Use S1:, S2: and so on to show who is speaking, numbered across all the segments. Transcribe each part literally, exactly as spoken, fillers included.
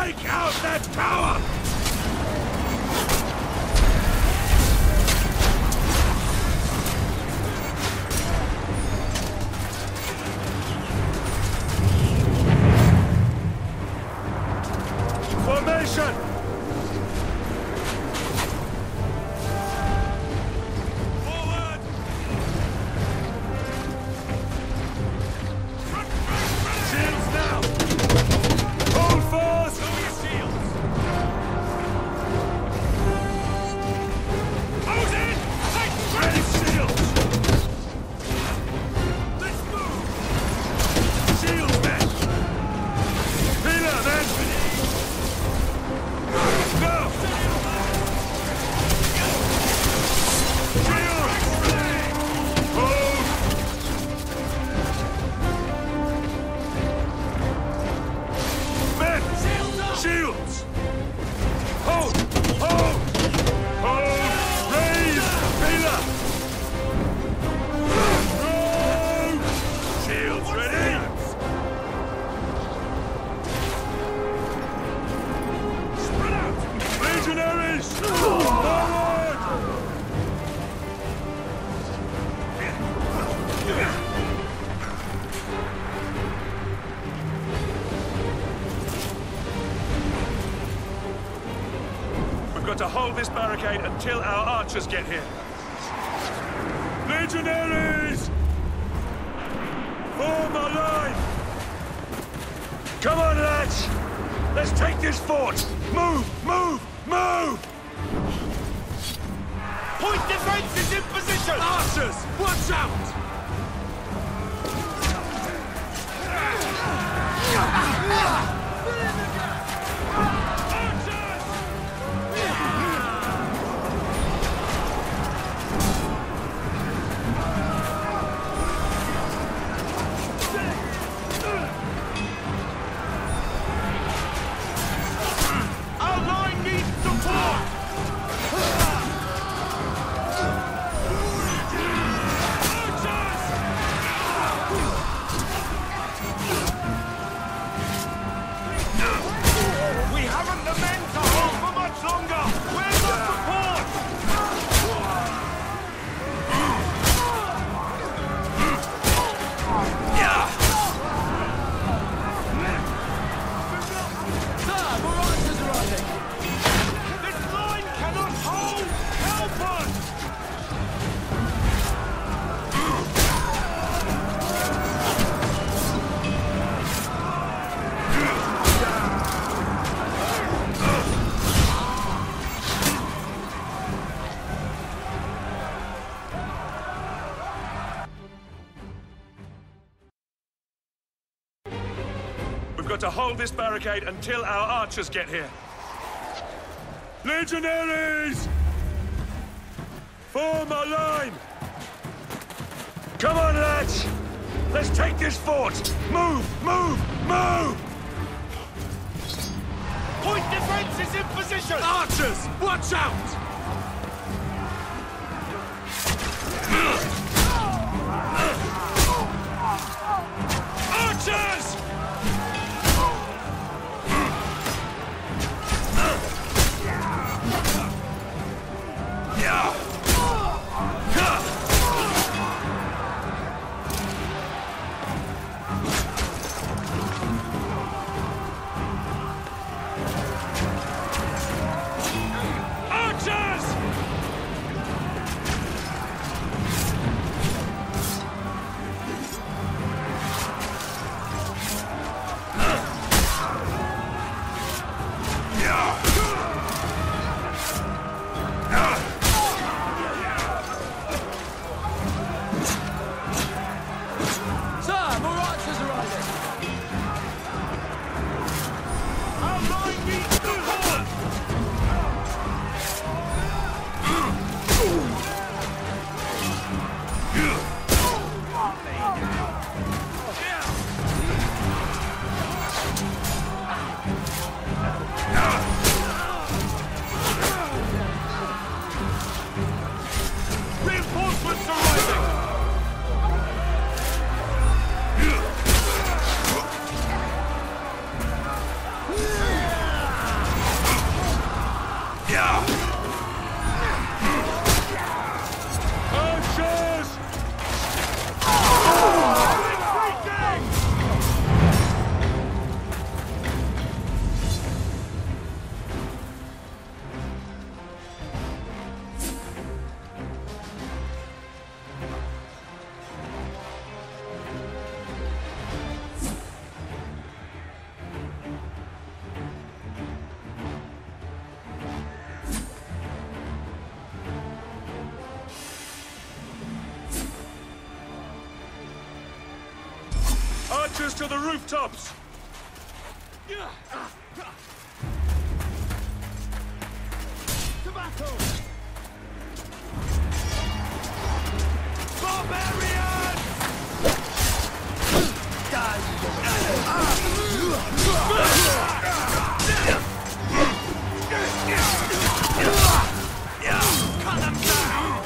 S1: Take out that tower! Formation! Forward! Shields now! Hold fast! Lower your shields! Hold in! Take ready shields! Let's move! Shields, men! Peeler, men! Go! Shields! Hold! Men! Shields! Hold! Hold! Hold! Raise! Peeler! Go! Shields ready! Spread out! Legionaries! Forward! We've got to hold this barricade until our archers get here. Legionaries! Form a line! Come on, lads! Let's take this fort! Move! Move! Move! Point defense is in position! Archers! Watch out! Our line needs support! We haven't the men to hold for much longer! Where's the support? This line cannot hold! Help us! We've got to hold this barricade until our archers get here. Legionaries! Form a line! Come on, lads! Let's take this fort! Move! Move! Move! Point defense is in position! Archers! Watch out! Archers! Archers! Soldiers to the rooftops! Tobacco! Barbarian! Cut them down!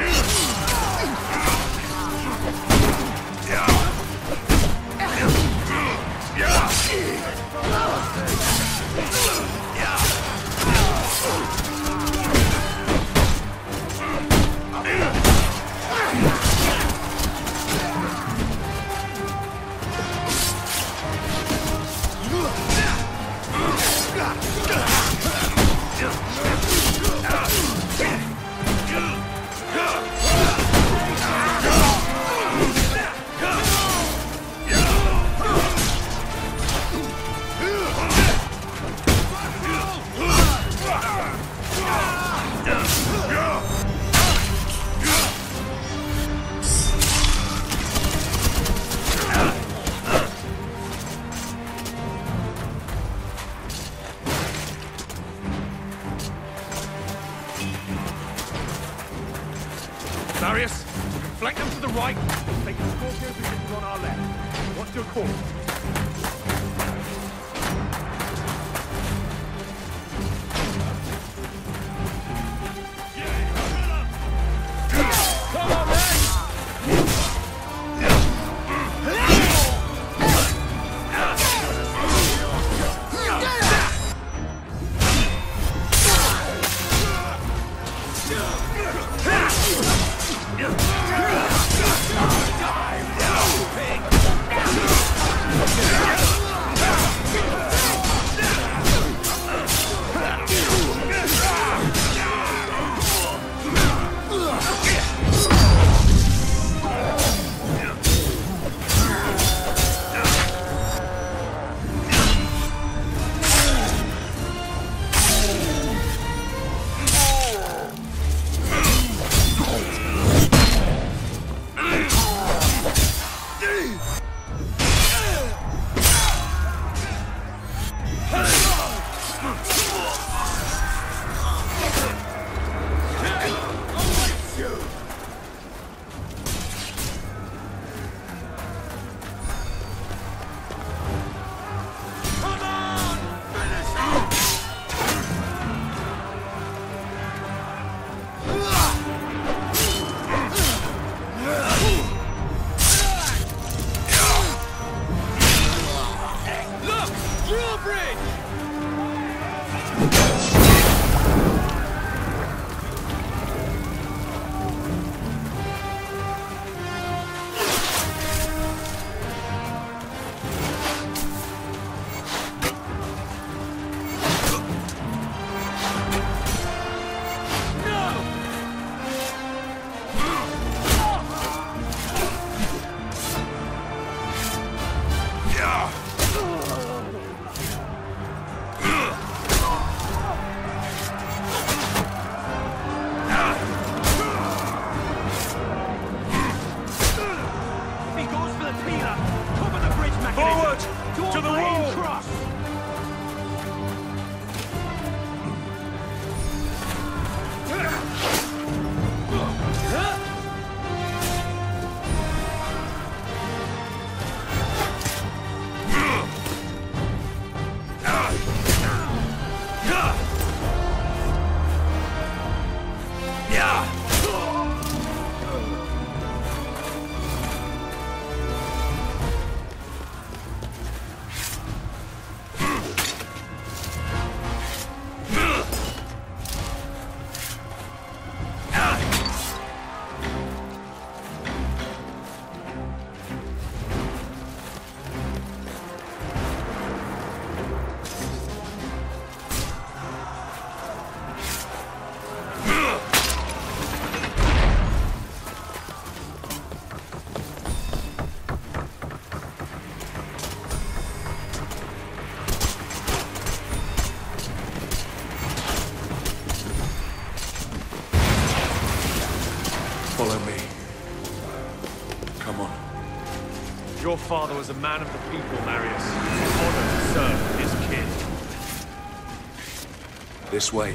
S1: Darius, flank them to the right. Take the Scorpio position on our left. What's your course? Come on, man!
S2: Follow me. Come on.
S1: Your father was a man of the people, Marius. Honor to serve his kin.
S2: This way.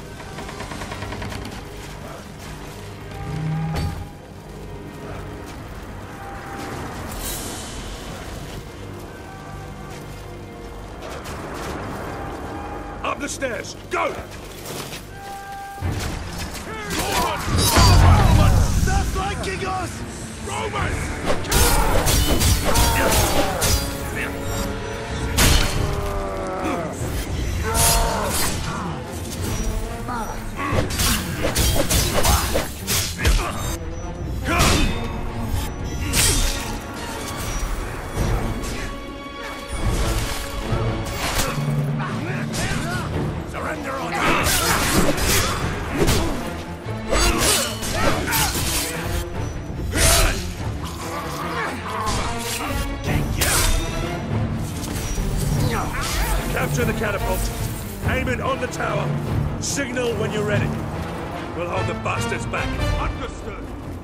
S1: Up the stairs! Go!
S3: That's flanking us!
S1: Romans!
S3: Surrender on
S1: Capture the catapult. Aim it on the tower. Signal when you're ready. We'll hold the bastards back. Understood.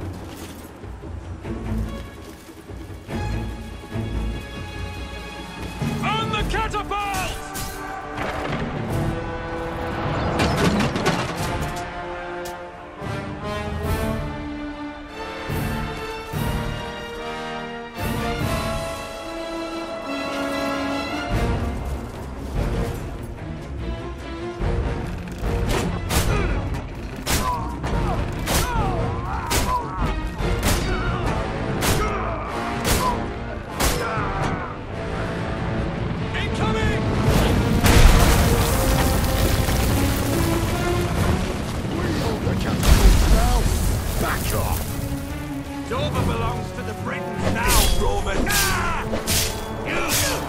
S1: On the catapult! Dover belongs to the Britons now, Roman! Ah! You!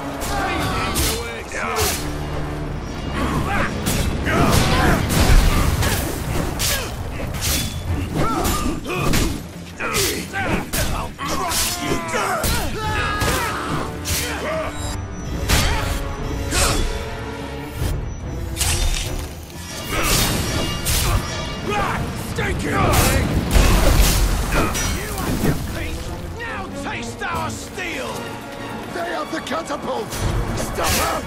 S1: I'll crush you! Stake it! Now taste our steel!
S3: They have the catapult! Stop them!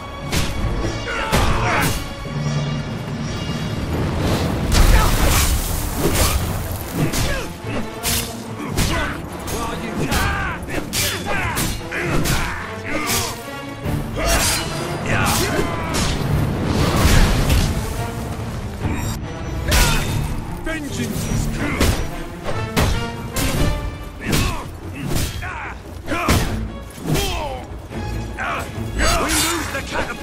S1: While you can! Vengeance is good! We lose the catapult!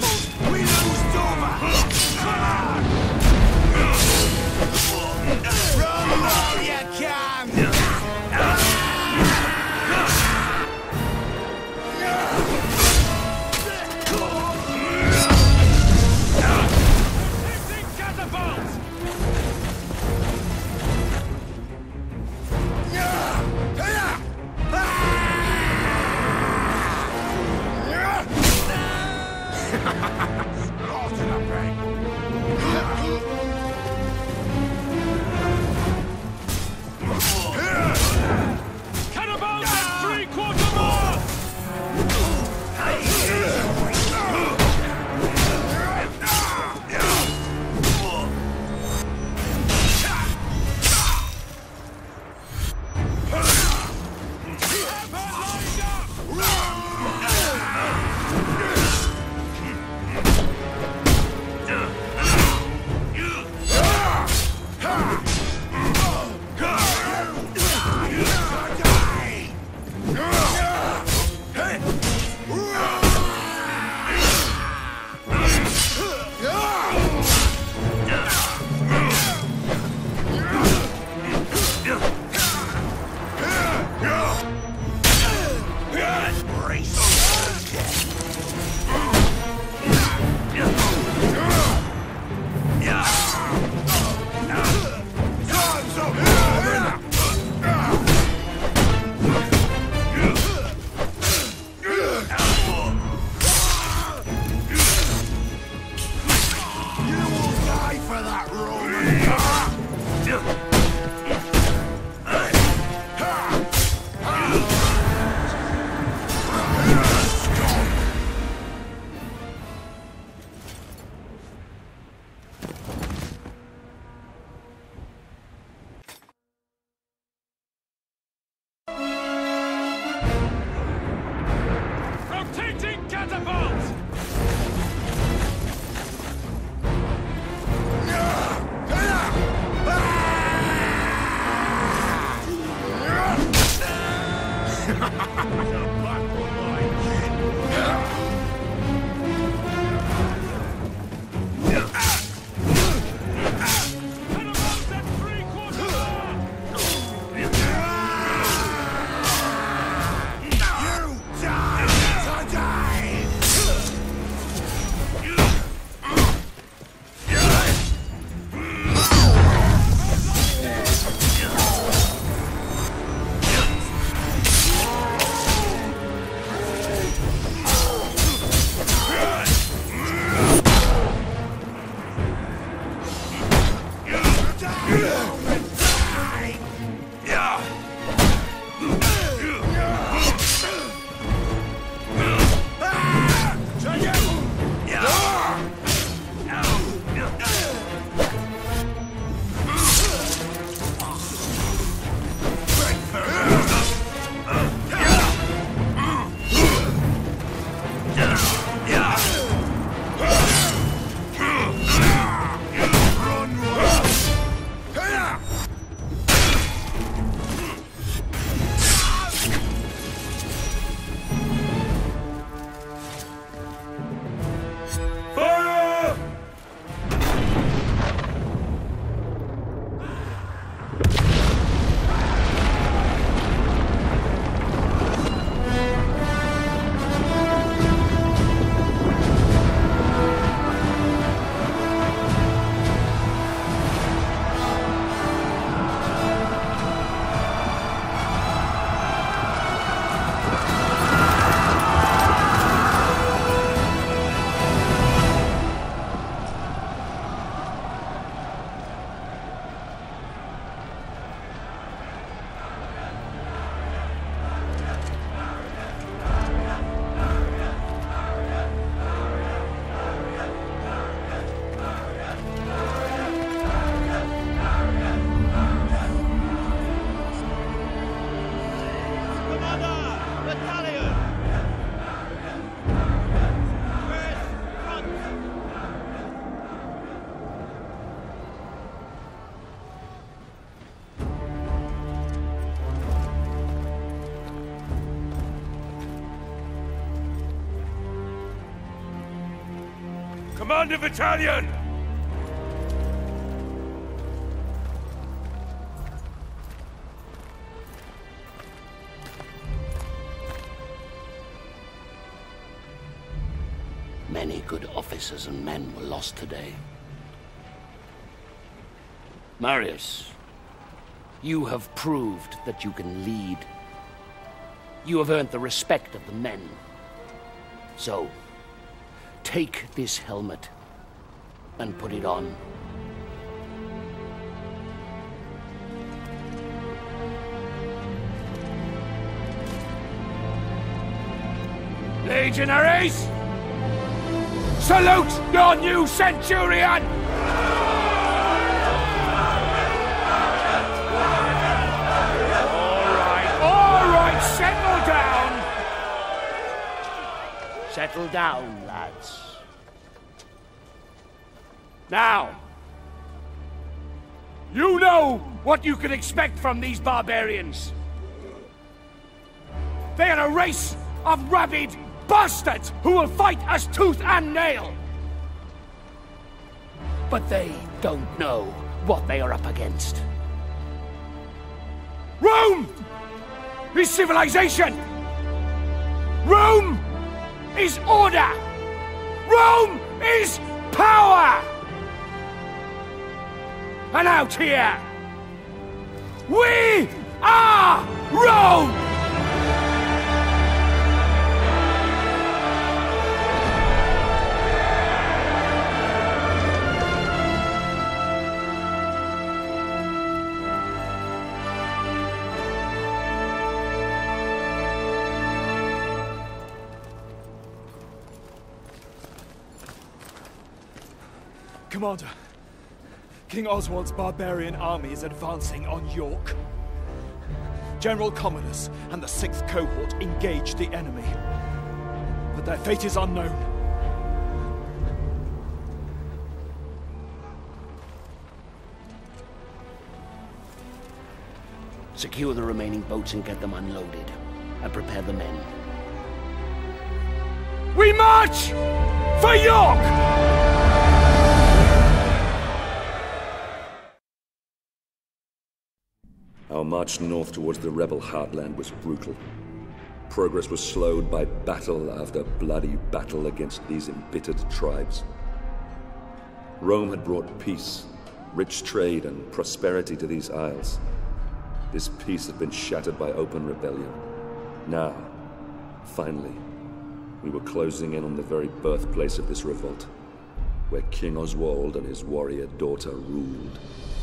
S1: Commander Battalion!
S2: Many good officers and men were lost today. Marius, you have proved that you can lead. You have earned the respect of the men. So, take this helmet and put it on.
S1: Legionaries! Salute your new centurion! All right, all right, settle down!
S2: Settle down, lads.
S1: Now, you know what you can expect from these barbarians. They are a race of rabid bastards who will fight us tooth and nail.
S2: But they don't know what they are up against.
S1: Rome is civilization. Rome is order. Rome is power. And out here, we are Rome!
S4: Commander, King Oswald's barbarian army is advancing on York. General Commodus and the sixth Cohort engaged the enemy, but their fate is unknown.
S2: Secure the remaining boats and get them unloaded. and prepare the men.
S1: We march for York!
S5: Our march north towards the rebel heartland was brutal. Progress was slowed by battle after bloody battle against these embittered tribes. Rome had brought peace, rich trade, and prosperity to these isles. This peace had been shattered by open rebellion. Now, finally, we were closing in on the very birthplace of this revolt, where King Oswald and his warrior daughter ruled.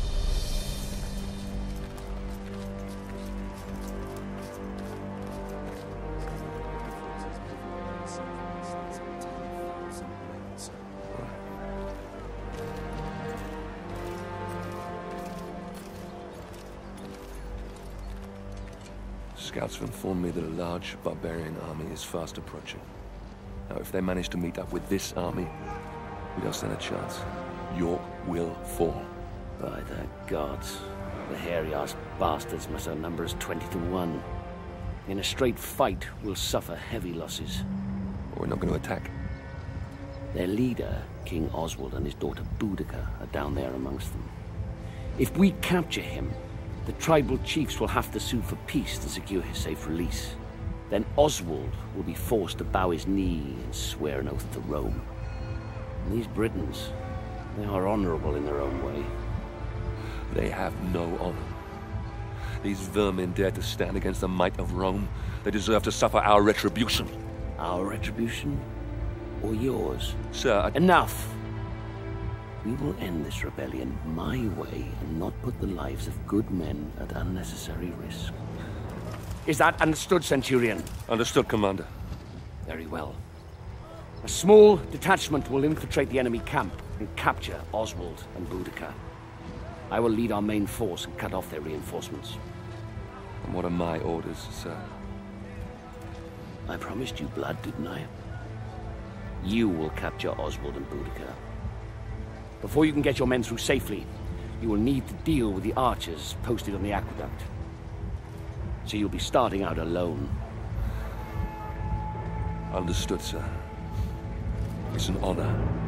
S6: Scouts have informed me that a large barbarian army is fast approaching. Now, if they manage to meet up with this army, we don't stand a chance. York will fall.
S2: By the gods, the hairy-ass bastards must outnumber us twenty to one. In a straight fight, we'll suffer heavy losses.
S6: We're not going to attack.
S2: Their leader, King Oswald, and his daughter Boudica are down there amongst them. If we capture him, the tribal chiefs will have to sue for peace to secure his safe release. Then Oswald will be forced to bow his knee and swear an oath to Rome. And these Britons, they are honorable in their own way.
S6: They have no honor. These vermin dare to stand against the might of Rome. They deserve to suffer our retribution.
S2: Our retribution? Or yours?
S6: Sir, I...
S2: Enough! We will end this rebellion my way and not put the lives of good men at unnecessary risk. Is that understood, Centurion?
S6: Understood, Commander.
S2: Very well. A small detachment will infiltrate the enemy camp and capture Oswald and Boudica. I will lead our main force and cut off their reinforcements.
S6: And what are my orders, sir?
S2: I promised you blood, didn't I? You will capture Oswald and Boudica. Before you can get your men through safely, you will need to deal with the archers posted on the aqueduct. So you'll be starting out alone.
S6: Understood, sir. It's an honor.